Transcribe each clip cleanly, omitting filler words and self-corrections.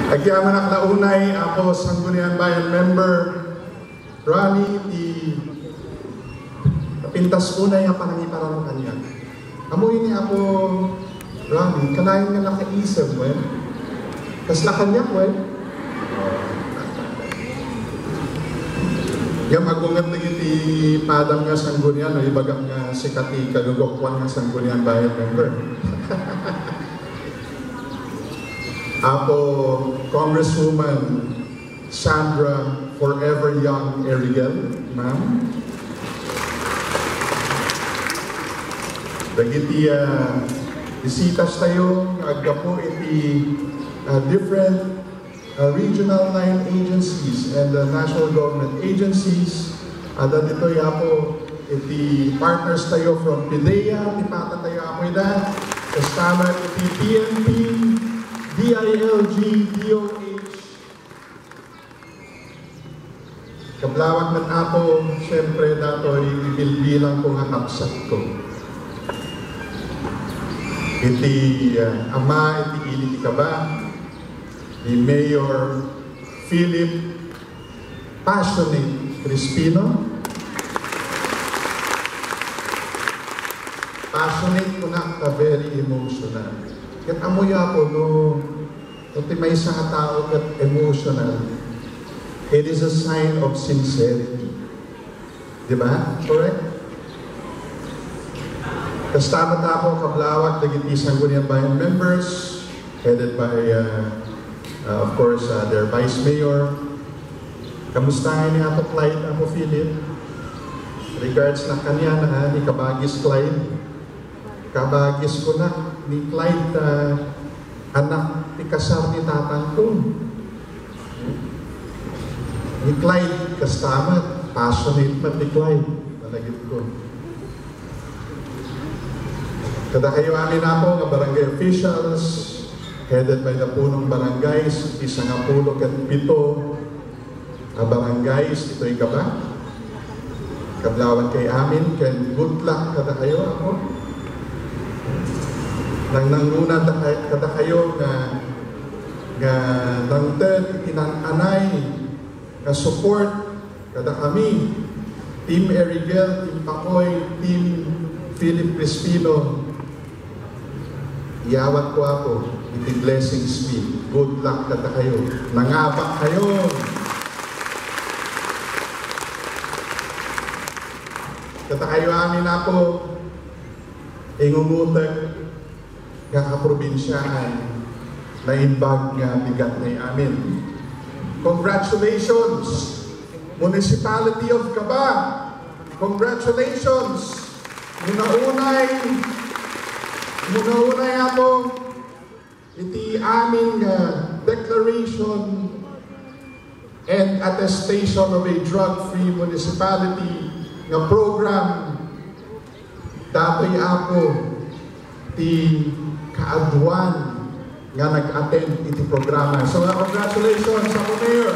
Agyaman ak launay ako Sangguniang Bayan member Rani di pintas unay ang panangiparan kanya. Amoy ni ako Rani, kanayon nga nakaisip mo kasla kanya mo yung magungat na iti padang nga Sangguniang no, ibagam nga sikati kagugokwan nga Sangguniang Bayan member. Ako, Congresswoman Sandra Forever Young Erigel, ma'am. Dagiti bisitas tayo, agda po iti different regional 9 agencies and national government agencies. Ada dito po iti partners tayo from PIDEA, tipata tayo amoy na, kasama iti PNP, DILG, DOH. Kablawag ng ako, siyempre dato ibilbilang ko nga kapsat ko. Iti ama, iti ili Caba, ni Mayor Philip Passionate Crispino. Passionate ko na very emotional. Kat amoy ako no may isang tao kat emotional. It is a sign of sincerity. Diba? Correct? Kastamat ako kablawat dagiti Sangguniang Bayan members headed by of course their Vice Mayor. Kamustahin ni ato Clyde ako Philip. Regards na kanya na ni Kabagis Clyde. Kabagis ko na ni Clyde anak ni kasar ni tatang ko. Ni Clyde kastamat, passionate man ni Clyde. Managit ko. Kada kayo amin ako nga barangay officials headed by the punong barangays, isang apulo kat pito barangays, ito'y Caba. Kablawan kay amin, can good luck kada kayo ako. Nang nangunan kada kayo nga nangten itinananay nga support kada kami Team Erigel, Team Pacoy, Team Philip Crispino. Iyawat ko ako, iti blessings me. Good luck kada kayo. Nangabak kayo. Kada kayo amin ako ingumutag nga kaprobinsyaan na imbag nga bigat na amin. Congratulations, Municipality of Caba. Congratulations. Muna-unay ako iti aming declaration and attestation of a drug-free municipality nga program. Dato'y ako ti kaadwan nga nag-attend iti programa. So congratulations sa Mayor.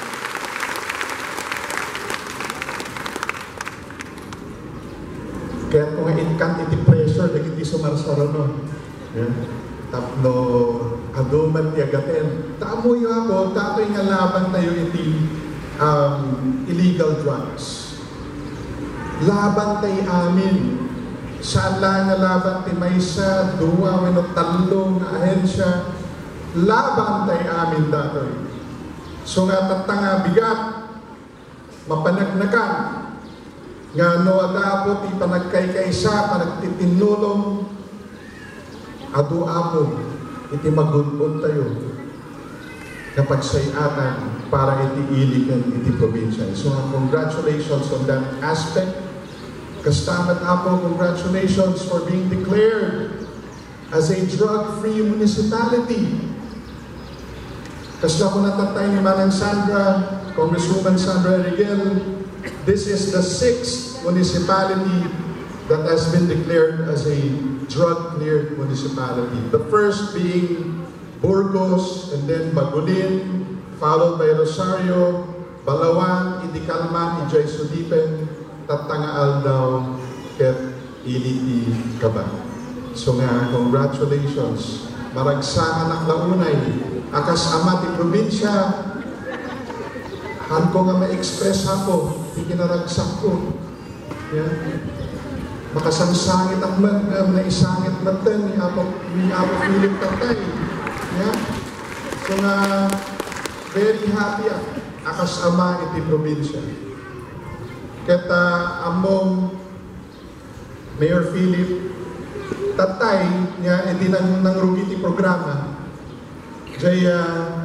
Kaya kung ikan iti pressure, nagiti sumarsaro no. Tapno aduman ti agaten. Taamoy ako, dato'y nga laban tayo iti illegal drugs. Laban tayo amin. Saan lang nga laban ti maysa, duwa, wano talong na ahensya, laban tayo amin datoy. So nga tatanga bigat, mapanagnakan, nga no adapot ipanagkay-kaysa, panagtitinulong, adu-apo, iti magunod tayo, kapag sayatan, para iti ilikan iti probinsya. So congratulations on that aspect. Kastamat ako, congratulations for being declared as a drug-free municipality. Kasla ko natatay ni Manang Sandra, Congresswoman Sandra Erigel, this is the 6th municipality that has been declared as a drug-cleared municipality. The first being Burgos, and then Bagulin, followed by Rosario, Balawan, Idicalman, Ijay Sudipen, Tatangaal daw ket iliti Caba. So nga, congratulations. Maragsangan ang launay akas ama ti probinsya, han ko nga ma-express ako, ti kinaragsak ko. Yeah. Makasangsangit ang na isangit matan ni Apo Philip Tatay. Yeah. So nga, very happy akas ama iti probinsya. Kata among Mayor Philip Tatay niya iti nang rugi ti programa. Jaya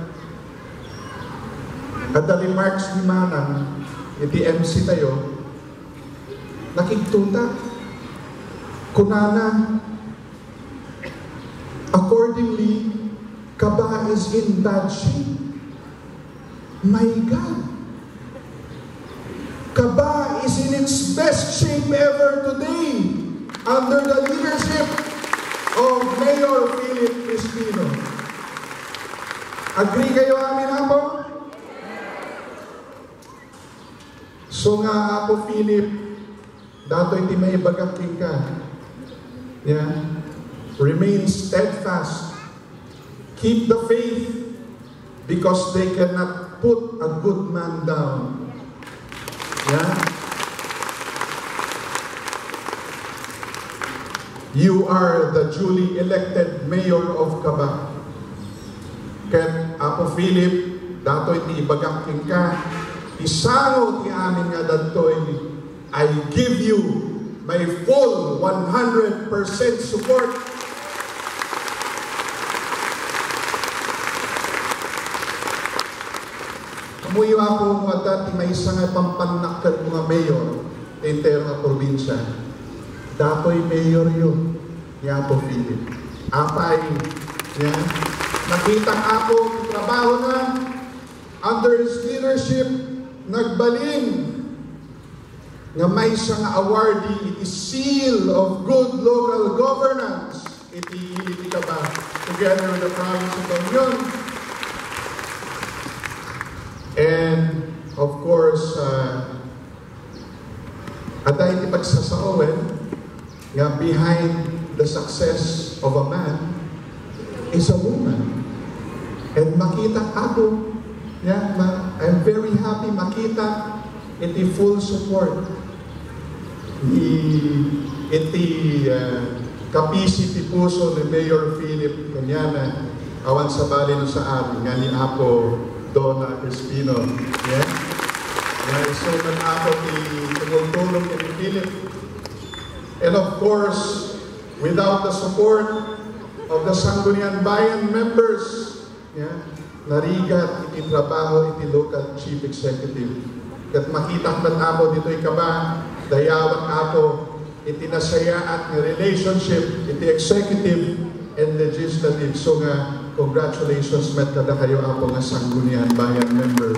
kada remarks ni Manang iti MC tayo nakiktuta kunana accordingly Caba is in bad shape. My God, Caba is in its best shape ever today under the leadership of Mayor Philip Crispino. Agree kayo amin Apo? So nga Apo Philip, dato iti may bagakking ka. Yeah. Remain steadfast. Keep the faith because they cannot put a good man down. Yeah. You are the duly elected mayor of Caba. Ket Apo Philip, dato iti ibagakking ka, isango ti amin nga datoy, I give you my full 100% support. Kamuyo ako mga dati may isang pampanakal mga mayor entero nga probinsya. Datoy mayor yun. Ni Apo Philip. Apay. Yan. Nakita ako trabaho na under his leadership nagbalin nga may isang awardee iti seal of good local governance iti Caba together with the province of Union. And of course aday iti pagsasaowen nga behind the success of a man is a woman. And makita ako, yeah, I'm very happy makita iti full support iti kapisi ti puso ni Mayor Philip kanyana awan sa bali no sa atin nga ni Apo Donna Crispino. Yeah? So man ako ti tumultulong ni Philip. And of course, without the support of the Sangguniang Bayan members, yeah, narigat iti trabaho iti local chief executive. Kat makita man ako dito Caba, dayawan ako iti nasayaat ni relationship iti executive and legislative. So nga, congratulations met kada kayo ako nga Sangguniang Bayan members.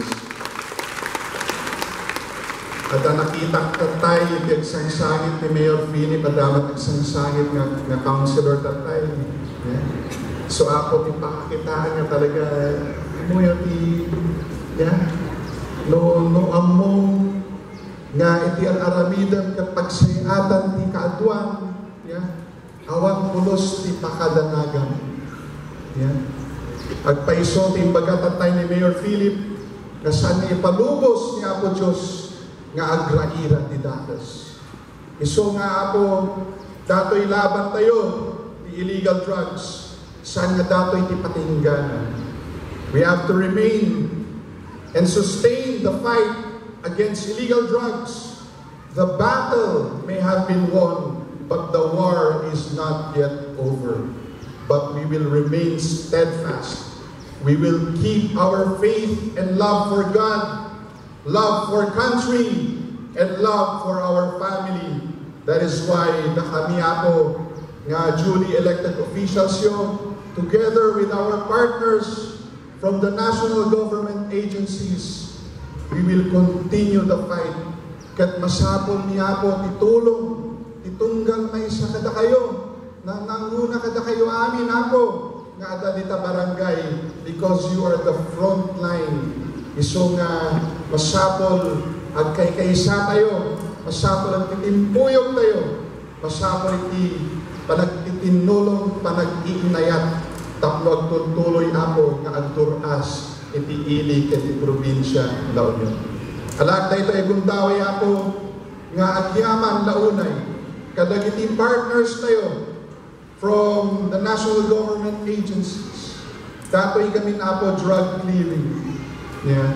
At nakita tatay iti agsangsangit ni Mayor Philip at damat agsangsangit nga councilor tatay. Yeah. So ako ti pakakitaan nga talaga mo ti yeah, no among nga iti aramidam kat pagsayatan ti kaadwan, yeah, awan pulos ti pakadanagan. Yeah. Agpaiso ti imbaga tatay ni Mayor Philip nga saan ni ipalubos ni Apo Diyos nga agraira ti datas. Iso nga Apo, dato'y laban tayo ti illegal drugs. Saan nga dato'y ti patingganan. We have to remain and sustain the fight against illegal drugs. The battle may have been won, but the war is not yet over. But we will remain steadfast. We will keep our faith and love for God, love for country, and love for our family. That is why kami ako nga duly elected officials yo, together with our partners from the national government agencies, we will continue the fight. Kat masapol niya po titulong, titunggang may sa kada kayo, nang nanguna kada kayo amin ako, nga adalita barangay, because you are the front line. Iso nga masapol at kaysa tayo, masapol ang titimpuyog tayo, masapol iti panagtitinulong, panag-iinayat tapno agtutuloy ako nga agturas iti ili iti probinsya La Union. Alag na ito ay gundaway ako nga agyaman launay kadagiti partners tayo from the national government agencies. Dato'y kami na po drug clearing. Yeah.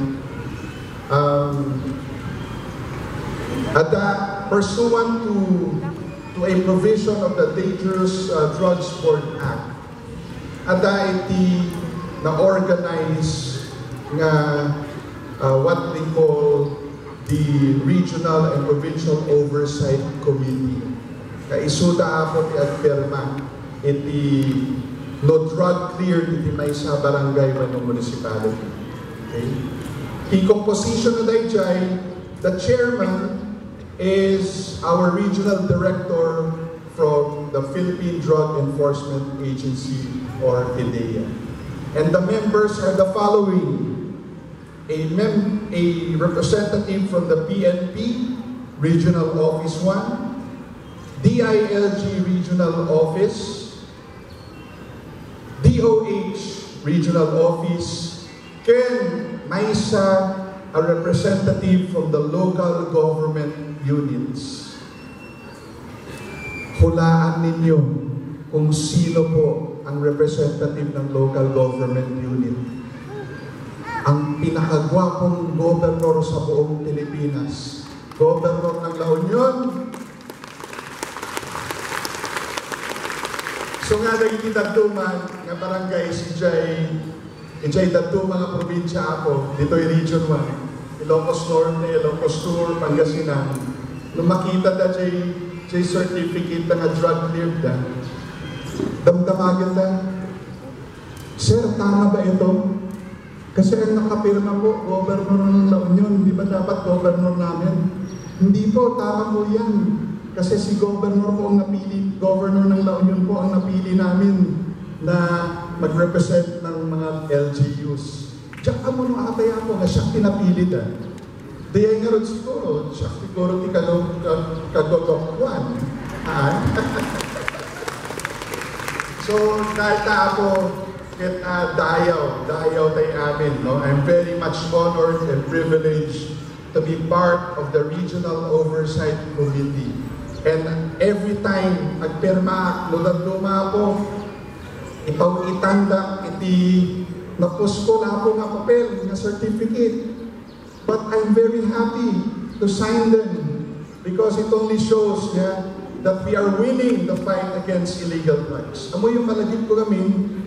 Pursuant to a provision of the Dangerous Drugs Board Act, iti na-organize nga what we call the Regional and Provincial Oversight Committee. Kaisuda ako ti agperma iti no drug cleared iti may sa barangay wenno municipality. Okay? The composition na dayjay, the chairman is our regional director from the Philippine Drug Enforcement Agency or PDEA. And the members are the following. A representative from the PNP, Regional Office 1, DILG Regional Office, DOH Regional Office, Ken Maisa, a representative from the local government units. Hulaan ninyo kung sino po ang representative ng local government unit. Ang pinakagwapong gobernador sa buong Pilipinas. Gobernador ng La Union. So nga naging datuman nga barangay si Jay datu mga probinsya ako, dito'y Region 1, Ilocos Norte, Ilocos Sur, Pangasinan. Nung makita na Jay certificate na drug cleared na, damdamagan na, Sir, tama ba ito? Kasi ang nakapirma po, Governor ng La Union, di ba dapat Governor namin? Hindi po, tama po yan. Kasi si Governor po ang napili, Governor ng La Union po ang napili namin na mag-represent ng mga LGUs. Diyak ka mo nung atay ako nga siyang pinapili na. Diyay nga rin siguro, siya siguro ti kagogokwan. So, kahit na ako, dayaw tayo amin. No? I'm very much honored and privileged to be part of the Regional Oversight Committee. And every time, agpirma, luma ako, ipag-itanda, napusko na ako nga papel, nga certificate. But I'm very happy to sign them because it only shows that we are winning the fight against illegal drugs. Amo yung malagip ko kami,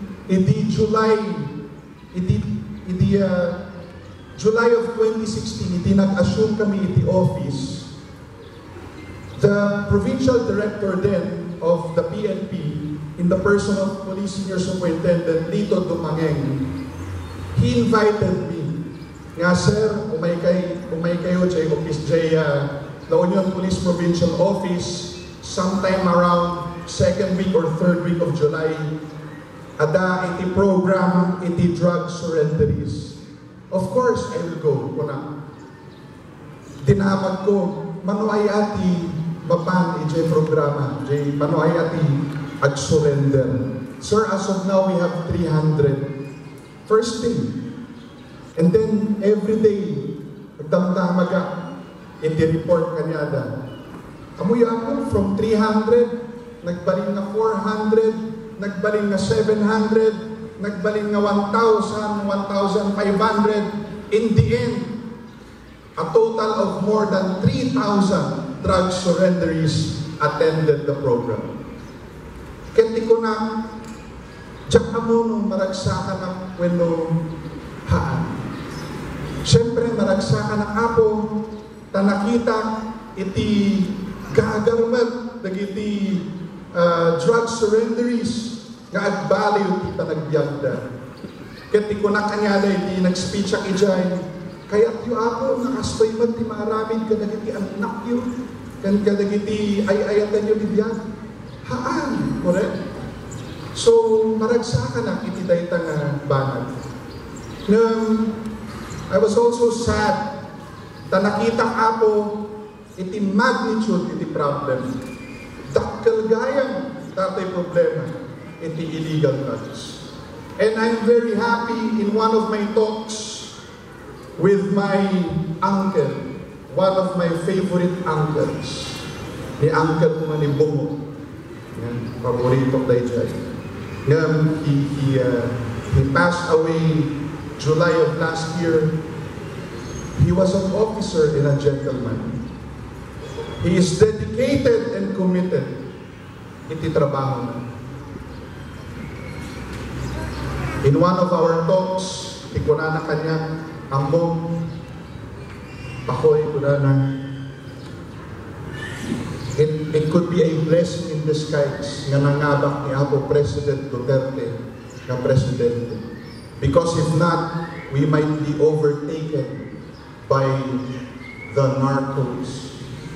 July of 2016, nag-assume kami iti office. The provincial director then of the PNP, in the person of Police Senior Superintendent Lito Dumangeng, he invited me. Nga sir, umay kayo jay office jay La Union Police Provincial Office sometime around 2nd week or 3rd week of July. Ada iti program iti drug surrenderies. Of course, I will go. Kuna dinamag ko, manuay ati mapan iti programa, jay manuay ati ag-surrender. Sir, as of now, we have 300. First thing. And then, every day, damdamaga, iti-report kanyada. Amuya ako, from 300, nagbaling na 400, nagbaling na 700, nagbaling na 1,000, 1,500. In the end, a total of more than 3,000 drug surrenderies attended the program. Kati ko na, diyak na mo nung maragsakan ng weno haan. Siyempre, maragsakan ng apo, tanakita, iti gagarmat, nagiti drug surrenderies, nga agbaliw kita nagbiagda. Kati ko na kanyada, iti nag-speech ak ijay, kaya't yu ako, nakastoy man ti maramid, kadagiti anak yu, kan kadagiti ay-ayatan yu bibiyag. Haan, correct? So, maragsakan ang itidaytang banag. I was also sad na nakita ako iti magnitude iti problem. Dakkel gayang tatay problema iti illegal drugs. And I'm very happy in one of my talks with my uncle, one of my favorite uncles, ni Uncle Manibungo. Yan, paborito tayo dyan. Yan, he passed away July of last year. He was an officer and a gentleman. He is dedicated and committed. Iti trabaho na. In one of our talks, ikuna na kanya, ambong, Pacoy, kuna na. It could be a blessing in disguise nga nangabak ni Apo President Duterte na presidente. Because if not, we might be overtaken by the narcos.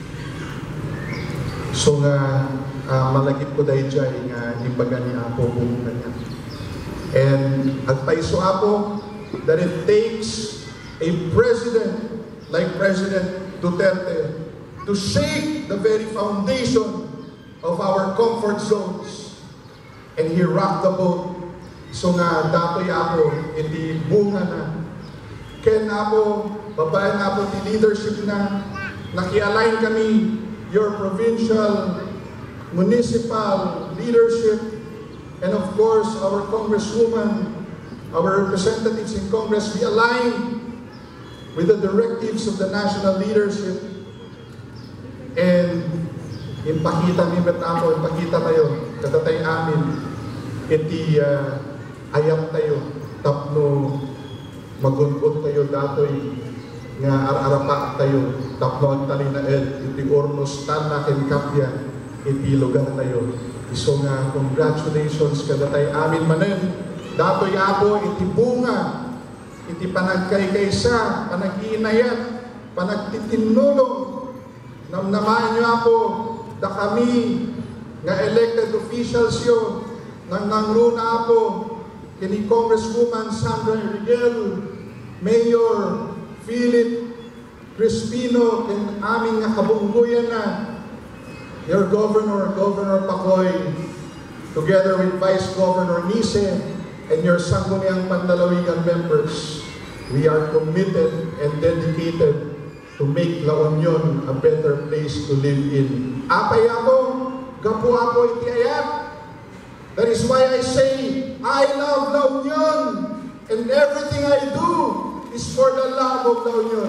So nga, malagip ko dahil dyan nga imbaga ni Apo bumungan niya. And agpaiso Apo that it takes a president like President Duterte to shake the very foundation of our comfort zones. And he rocked the boat. So nga, datoy Apo, iti bunga na. Ken Apo, babayan Apo, ti leadership na, naki-align kami, your provincial, municipal leadership, and of course, our congresswoman, our representatives in Congress, we align with the directives of the national leadership. And ipakita ni Betamo, ipakita tayo, katatay amin, iti ayam tayo, tapno magunpot tayo datoy, nga ararapa tayo, tapno ang talinaed, iti ornos tanakin kapya, iti lugar tayo. So nga, congratulations katatay amin manen, datoy Apo, iti bunga, iti panagkaykaysa, panag-iinayat, panagtitinulong, namnamaan niyo Apo, da kami, nga elected officials yun, nang nangruna Apo, kini Congresswoman Sandra Rigel, Mayor Philip Crispino, kin aming nga kabungguyan na, your Governor Pacoy, together with Vice Governor Nise, and your Sangguniang Pandalawigan members, we are committed and dedicated to make La Union a better place to live in. Apay ako, gapu ako iti ayat. That is why I say, I love La Union, and everything I do is for the love of La Union.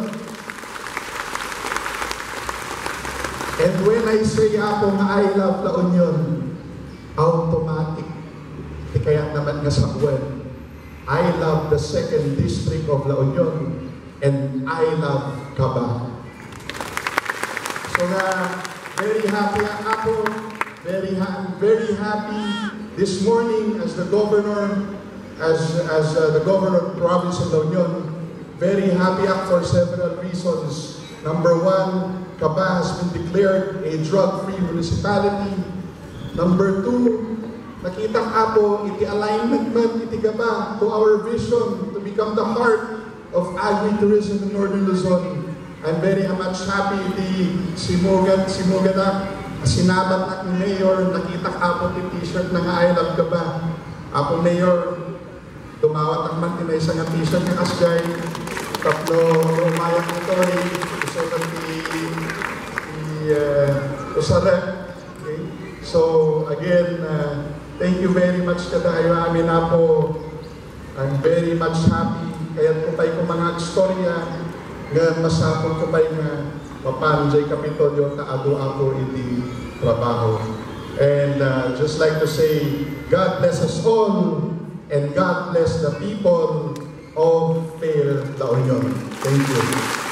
And when I say ako nga I love La Union, automatic, kaya naman nga sa buwan, I love the 2nd District of La Union, and I love Caba. So very happy ako, very happy this morning as the governor, as the governor of the province of La Union. Very happy ako for several reasons. Number one, Caba has been declared a drug-free municipality. Number two, nakita ako iti alignment man iti Caba to our vision to become the heart of agri-tourism in Northern Luzon. I'm very much happy iti simugat na sinabat na ni Mayor, nakita ako iti t-shirt na nga I love Caba. Ako Mayor, tumawat ang man tinay sa nga t-shirt ng asgay, tapno umayang ito isa ka usara. Okay? So again, thank you very much kadayo amin na po. I'm very much happy. Kaya kupay ko mga istorya nga masapon kupay nga mapanjay Kapitolyo na ado ako iti trabaho. And just like to say, God bless us all and God bless the people of Fair La Union. Thank you.